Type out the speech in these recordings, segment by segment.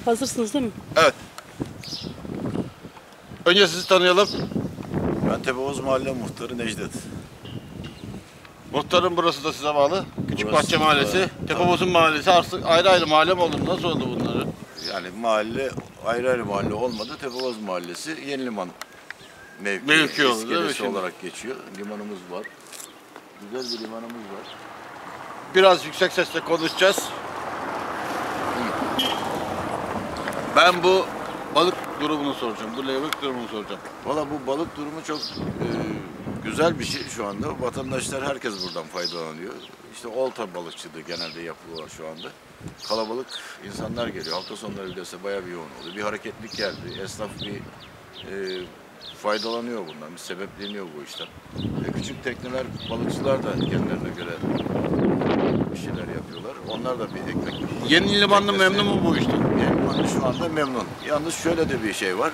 Hazırsınız değil mi? Evet. Önce sizi tanıyalım. Ben Tepeboz Mahalle Muhtarı Necdet. Muhtarım burası da size bağlı. Küçükbahçe Burası Mahallesi, da, Tepeboz'un mahallesi. Ayrı ayrı mahalle mi oldu? Nasıl oldu bunları? Yani mahalle ayrı ayrı mahalle olmadı. Tepeboz Mahallesi Yeniliman Mevki oldu, değil mi iskelesi şimdi? olarak geçiyor. Limanımız var. Güzel bir limanımız var. Biraz yüksek sesle konuşacağız. Ben bu balık durumunu soracağım. Bu levrek durumunu soracağım. Valla bu balık durumu çok güzel bir şey şu anda. Vatandaşlar herkes buradan faydalanıyor. İşte olta balıkçılığı genelde yapılıyor şu anda. Kalabalık insanlar geliyor. Hafta sonları bilirse bayağı bir yoğun oluyor. Bir hareketlik geldi. Esnaf bir faydalanıyor bundan. Bir sebepleniyor bu işten. Küçük tekneler, balıkçılar da kendilerine göre bir şeyler yapıyorlar. Onlar da bir ekmek. Yeni limanlı teknesi- memnun mu bu işten? Yeni limanlı şu anda memnun. Yalnız şöyle de bir şey var.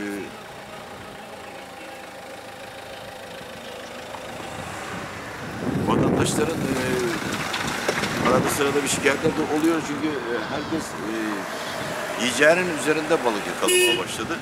Vatandaşların arada sırada bir şikayetler de oluyor çünkü herkes yiyeceğinin üzerinde balık yakalamaya başladı.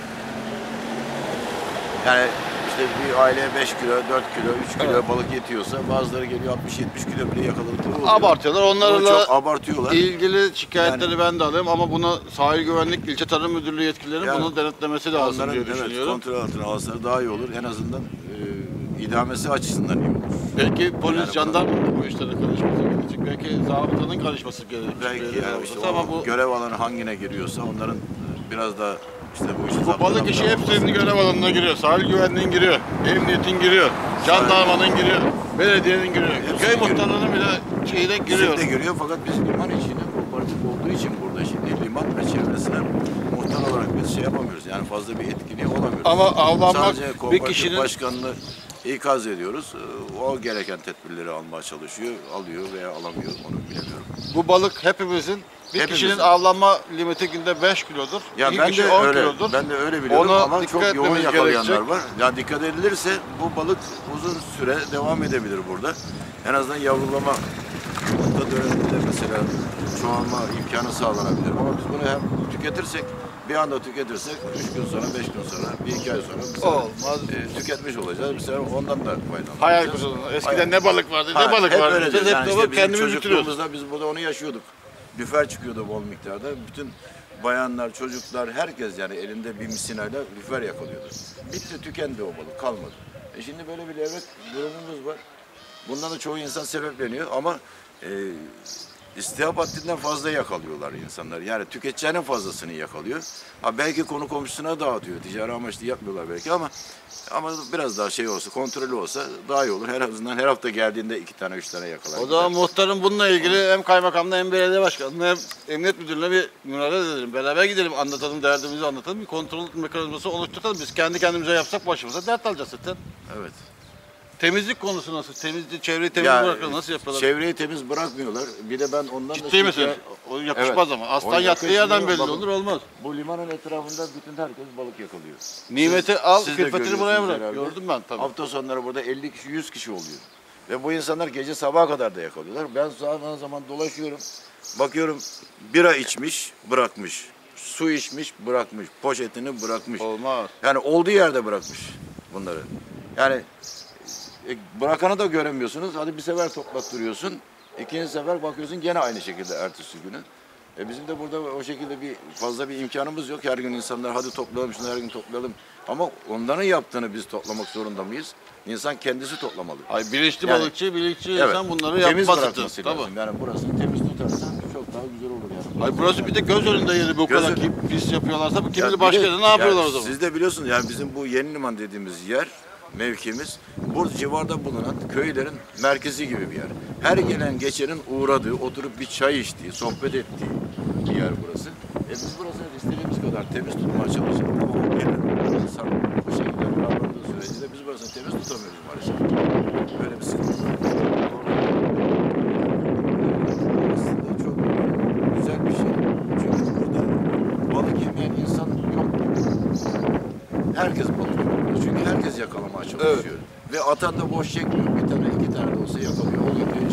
Yani işte bir aileye 5 kilo, 4 kilo, 3 kilo Evet. balık yetiyorsa bazıları geliyor 60-70 kilo bile yakaladıkları oluyor. Abartıyorlar. Bunu Onlarla çok abartıyorlar. ilgili şikayetleri ben de alayım ama buna Sahil Güvenlik İlçe Tarım Müdürlüğü yetkililerinin Yani bunu denetlemesi lazım Onların diye evet, düşünüyorum. kontrol altına alsalar daha iyi olur. En azından idamesi açısından iyi olur. Belki polis, Yani jandarma da bu işlere karışması gerekecek. Belki zabıtanın karışması gerekecek. Belki Belediye yani işte zabıtası o ama bu görev alanı hangine giriyorsa onların biraz da işte bu işi bu balık işi hepsinin görev alanına giriyor. Sahil güvenliğin giriyor, emniyetin giriyor, jandarmanın giriyor, belediyenin giriyor. Hepsinin Köy giriyor. muhtarlığının bile şeyine giriyor. de giriyor fakat biz liman içine kooperatif olduğu için burada şimdi liman ve çevresine muhtar olarak biz şey yapamıyoruz. Yani fazla bir etkinliği olamıyoruz. Ama avlanmak Sadece bir kooperatif kişinin başkanını ikaz ediyoruz. O gereken tedbirleri almaya çalışıyor. Alıyor veya alamıyor onu bilemiyorum. bu balık hepimizin bir Hepimizin. kişinin avlanma limiti günde 5 kilodur. Ya İki ben kişi de 10 öyle, kilodur. ben de öyle biliyorum Ona ama dikkat çok yoğun etmemiz yakalayanlar gerekecek. var. Ya dikkat edilirse bu balık uzun süre devam edebilir burada. En azından yavrulama orta döneminde mesela çoğalma imkanı sağlanabilir. Ama biz bunu hem tüketirsek, bir anda tüketirsek 3 gün sonra, 5 gün sonra, 1-2 ay sonra bir sefer, Olmaz. tüketmiş olacağız. Bir sefer ondan da faydalanacağız. Hayal kuralım. Eskiden ne balık vardı, Ha, ne balık hep vardı. öyle Biz diyoruz. hep Yani de işte bizim kendimiz bitiriyoruz. çocukluğumuzda biz burada onu yaşıyorduk. Lüfer çıkıyordu bol miktarda. Bütün bayanlar, çocuklar, herkes yani elinde bir misinayla lüfer yakalıyordu. Bitti, tükendi o balık, kalmadı. Şimdi böyle bir levrek durumumuz var. Bundan da çoğu insan sebepleniyor ama istihap haddinden fazla yakalıyorlar insanlar. Yani tüketeceğinin fazlasını yakalıyor. Ha belki konu komşusuna dağıtıyor. Ticari amaçlı yapmıyorlar belki ama biraz daha şey olsa, kontrollü olsa daha iyi olur. Her azından her hafta geldiğinde 2 tane 3 tane yakalar. O zaman muhtarın bununla ilgili hem kaymakamla hem belediye başkanına hem emniyet müdürlüğüne bir müracaat edelim. Beraber gidelim, anlatalım, derdimizi anlatalım. Bir kontrol mekanizması oluşturalım. Biz kendi kendimize yapsak başımıza dert alacağız zaten. Evet. Temizlik konusu nasıl? Temizlik, çevreyi temiz bırakalım. Nasıl yapıyorlar? Çevreyi temiz bırakmıyorlar. Bir de ben ondan Ciddi misin? O yakışmaz Evet. ama. Aslan O yattığı yerden yakışmıyor. belli Bakın, olur, olmaz. Bu limanın etrafında bütün herkes balık yakalıyor. Nimeti al, siz de külfetini buraya görüyorsunuz bırak. herhalde. Gördüm ben tabii. Hafta sonları burada 50 kişi, 100 kişi oluyor. Ve bu insanlar gece sabaha kadar da yakalıyorlar. Ben zaman zaman dolaşıyorum. Bakıyorum bira içmiş, bırakmış. Su içmiş, bırakmış. Poşetini bırakmış. Olmaz. Yani olduğu yerde bırakmış bunları. Yani bırakanı da göremiyorsunuz. Hadi bir sefer toplattırıyorsun. İkinci sefer bakıyorsun gene aynı şekilde ertesi günü. Bizim de burada o şekilde fazla bir imkanımız yok. Her gün insanlar hadi toplayalım şunu her gün toplayalım. Ama onların yaptığını biz toplamak zorunda mıyız? İnsan kendisi toplamalı. Ay bilinçli Yani- balıkçı, bilinçli Evet. insan bunları Temiz yapması bırakması Tabii. lazım. Yani burasını temiz tutarsan çok daha güzel olur yani. Ay burası bir de göz önünde yeri bu kadar Göz- pis yapıyorlarsa bu kim Ya bilir bir başka de- yerde ne yapıyorlar ya o zaman? Siz de biliyorsunuz yani bizim bu Yeni Liman dediğimiz yer, mevkimiz, bu civarda bulunan köylerin merkezi gibi bir yer. Her gelen geçenin uğradığı, oturup bir çay içtiği, sohbet ettiği bir yer burası. Biz burasını istediğimiz kadar temiz tutmaya çalışalım ama o gelen insan bu şekilde davrandığı sürece de biz burasını temiz tutamıyoruz maalesef. Böyle bir sıkıntı var. Aslında çok güzel bir şey. Çünkü burada balık yemeyen insan yok. Herkes balık yiyor. Çünkü herkes yakalamaya çalışıyor. Ve atan da boş çekmiyor. Bir tane 2 tane de olsa yakalıyor. O gidiyor şeyini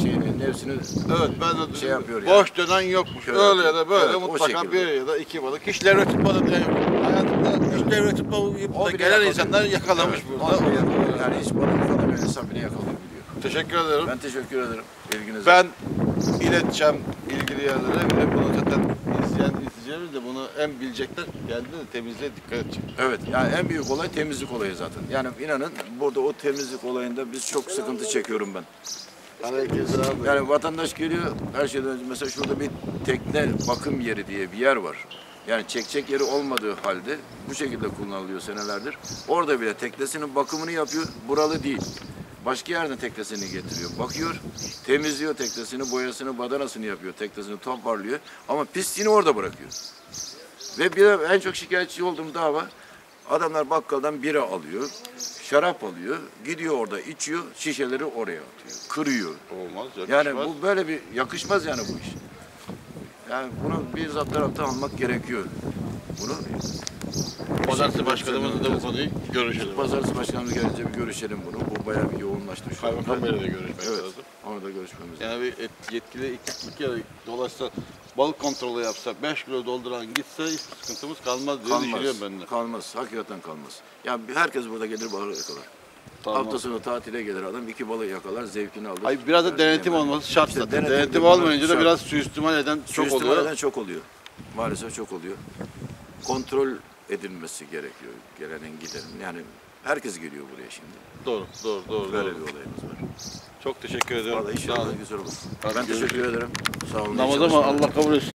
hepsini Evet, ben de şey yapıyor boş dönen yokmuş. Şöyle Öyle ya da böyle evet, o mutlaka şekilde. bir ya da iki balık. Hiç levre tutmadı bile yok. Hayatımda hiç levre tutmayıp O da bile gelen yakalıyor. insanlar yakalamış Evet, burada. o bile yakalıyor. Yani hiç balık yakalamayan insan bile yakalayabiliyor. Teşekkür ederim. Ben teşekkür ederim ilginize. Ben ileteceğim ilgili yerlere ve bunu zaten izleyicilerimiz de bunu hem bilecekler, kendine de temizliğe dikkat edecek. Evet, yani en büyük olay temizlik olayı zaten. Yani inanın burada o temizlik olayında biz çok sıkıntı çekiyorum ben. Aleykümselam. Yani vatandaş geliyor, her şeyden önce mesela şurada bir tekne bakım yeri diye bir yer var. Yani çekecek yeri olmadığı halde bu şekilde kullanılıyor senelerdir. Orada bile teknesinin bakımını yapıyor, buralı değil. Başka yerden teknesini getiriyor, bakıyor, temizliyor teknesini, boyasını, badanasını yapıyor, teknesini toparlıyor. Ama pisliğini orada bırakıyor. Ve bir de en çok şikayetçi olduğum dava, adamlar bakkaldan bira alıyor, şarap alıyor, gidiyor orada içiyor, şişeleri oraya atıyor, kırıyor. Olmaz. Yani yakışmaz. bu böyle bir yakışmaz yani bu iş. Yani bunu bizzat tarafta almak gerekiyor. Bunu Pazartesi başkanımızla da bu konuyu görüşelim. Pazartesi başkanımız gelince bir görüşelim bunu. Bu bayağı bir yoğunlaştı şu anda. Kaymakam Bey'le de görüşmek Evet, lazım. onu da görüşmemiz lazım. Yani bir yetkili iki kere dolaşsa, balık kontrolü yapsa, 5 kilo dolduran gitse hiç sıkıntımız kalmaz diye düşünüyorum ben de. Kalmaz, hakikaten kalmaz. Yani herkes burada gelir balık yakalar. Tamam. Hafta sonu tatile gelir adam, 2 balık yakalar, zevkini alır. Ay biraz da denetim Yemek. olması şart İşte zaten. denetim Denetim yapmak olmayınca da şart. biraz suistimal eden çok Suistimal oluyor. eden çok oluyor. Maalesef çok oluyor. Kontrol edilmesi gerekiyor gelenin gidenin. Yani herkes geliyor buraya şimdi. Doğru. Böyle bir olayımız var. Çok teşekkür ediyorum. Vallahi Sağ olun. inşallah güzel olur. Hadi Ben görüşürüz. teşekkür ederim. Sağ olun. iyi Namaz ama çalışmalar. Allah kabul etsin.